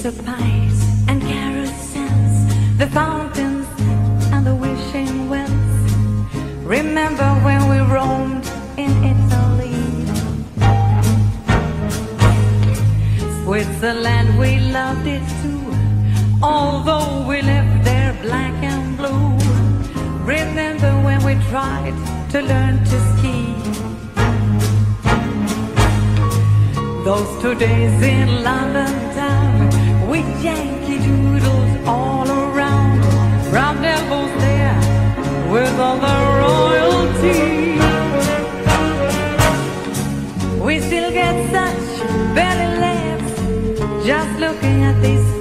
of pies and carousels, the fountains and the wishing wells. Remember when we roamed in Italy, Switzerland, we loved it too, although we lived there black and blue. Remember when we tried to learn to ski, those 2 days in London town with Yankee Doodles all around, round elbows there with all the royalty. We still get such belly laughs just looking at these